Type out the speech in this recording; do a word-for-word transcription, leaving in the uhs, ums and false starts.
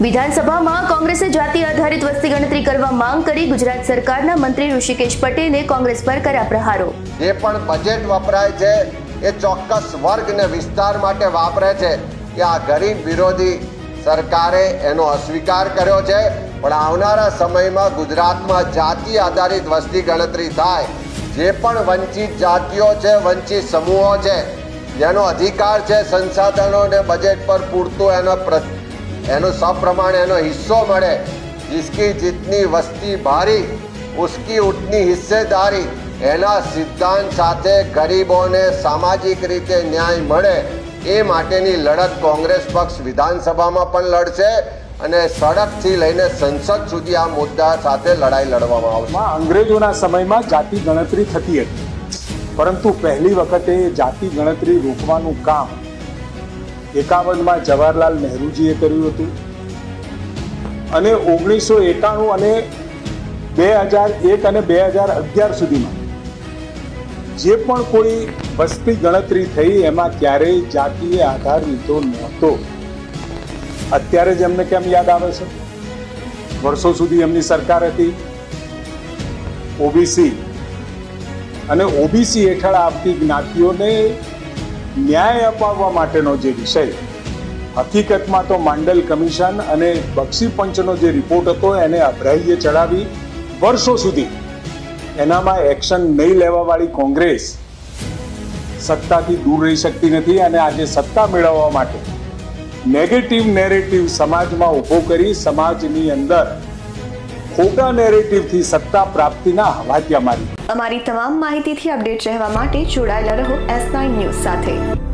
વિધાનસભામાં કોંગ્રેસે જાતિ આધારિત વસ્તી ગણતરી કરવા માંગ કરી ગુજરાત સરકારના મંત્રી ઋષિકેશ પટેલે કોંગ્રેસ પર કર્યા પ્રહારો। જે પણ બજેટ વપરાય છે એ ચોક્કસ વર્ગ ને વિસ્તાર માટે વાપરે છે કે આ ગરીબ વિરોધી સરકારે એનો અસ્વીકાર કર્યો છે। પણ આવનારા સમયમાં ગુજરાતમાં જાતિ આધારિત વસ્તી ગણતરી થાય। જે પણ વંચિત જાતિઓ છે, વંચિત સમૂહો છે, જેનો અધિકાર છે સંસાધનો ને બજેટ પર પૂરતું એનો એનો સપ્રમાણ એનો હિસ્સો મળે। जिसकी जितनी वस्ती भारी उसकी उतनी हिस्सेदारी एना सिद्धांत साथे गरीबोने सामाजिक रीते न्याय मळे ए माटेनी लड़त कांग्रेस पक्ष विधानसभामां पण लड़शे અને સડકથી લઈને સંસદ સુધી આ મુદ્દા સાથે લડાઈ લડવામાં આવશે। અંગ્રેજોના સમયમાં જાતિ ગણતરી થતી હતી, પરંતુ પહેલી વખતે જાતિ ગણતરી રોકવાનું કામ એકાવનમાં જવાહરલાલ નહેરુજીએ કર્યું હતું અને ઓગણીસો એકાણું અને બે હજાર એક અને બે હજાર અગિયાર સુધીમાં જે પણ કોઈ વસ્તી ગણતરી થઈ એમાં ક્યારેય જાતિએ આધાર લીધો નહોતો। અત્યારે જ એમને કેમ યાદ આવે છે? વર્ષો સુધી એમની સરકાર હતી। ઓબીસી અને ઓબીસી હેઠળ આવતી જ્ઞાતિઓને ન્યાય અપાવવા માટેનો જે વિષય, હકીકતમાં તો માંડલ કમિશન અને બક્ષી પંચનો જે રિપોર્ટ હતો એને અભરાઈએ ચડાવી વર્ષો સુધી એનામાં એક્શન નહીં લેવાવાળી કોંગ્રેસ સત્તાથી દૂર રહી શકતી નથી અને આજે સત્તા મેળવવા માટે નેગેટિવ નેરેટિવ સમાજમાં ઊભો કરી સમાજની અંદર ખોટા નેરેટિવથી સત્તા પ્રાપ્તિના હવાજિયા મારી। અમારી તમામ માહિતીથી અપડેટ રહેવા માટે જોડાયેલા રહો એસ નાઇન ન્યૂઝ સાથે।